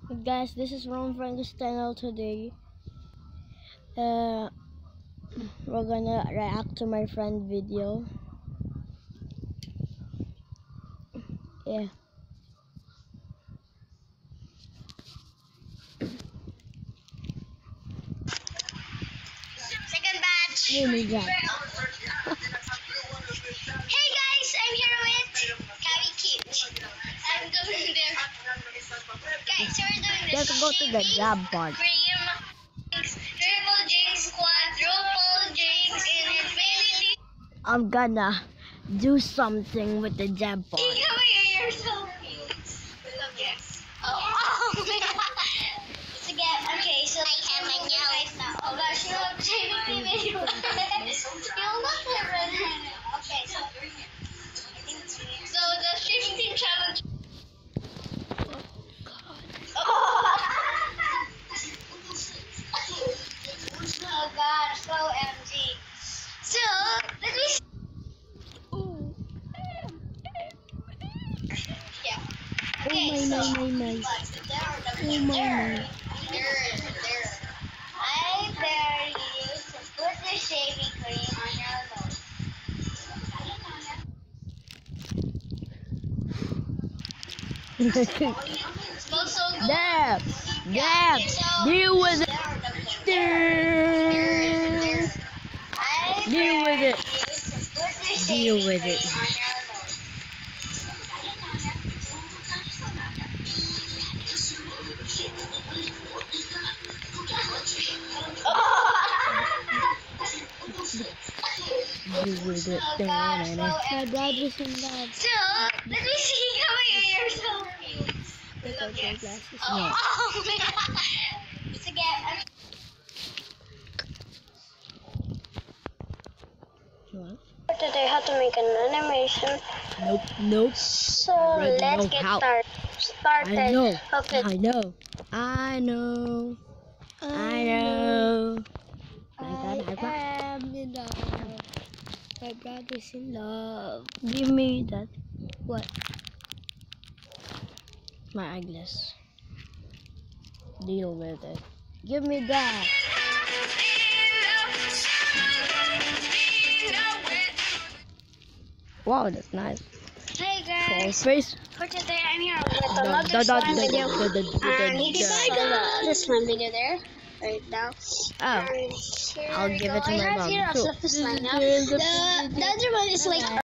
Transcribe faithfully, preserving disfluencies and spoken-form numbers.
Guys, this is Ron Frankenstein today. Uh, we're gonna react to my friend video. Yeah. Second batch. Give me that. Hey guys, I'm here with Kavi Kit. I'm doing there. Guys, so we're doing this. Let's go to the job part. Cream, triple jinx, quadruple jinx, in infinity. I'm gonna do something with the jab part. You're so cute. Yes. Oh, oh It's again. Okay, so I have my guys now. Oh gosh, you look Jamie baby. You look different. Okay, so so the fifteen challenge. Oh god, so M G. So let me see. Yeah. Okay, Oh my, so my, my, my. there, Oh my, there, my. there, there. I dare you to put the shaving cream on your nose. Smells so good. Dab! Yeah, Dab! so Deal with it! there, there, there. I Deal with dare it! you to put the Deal shaving with cream it. on your nose. Deal with it. Oh gosh, so My empty. dad is in love. So, let me see how you're so cute. Take out your glasses. Oh, oh man. It's again. What? Today, how to make an animation. Nope, nope. So, already let's know get how. start, started. I know. Okay. I know. I know. I know. My God, I am in love. My brother's in love. Give me that. What? My eyeglass. Deal with it. Give me that. Wow, that's nice. Hey Full guys, face. for today I'm here with Da- another da- da- slime da- video. da- da- da- da- And you can see the, the slime video there, right now. Oh, And here I'll we give go. it to I my have mom. here a So, fluffy this slime is now. the- The, the other one is like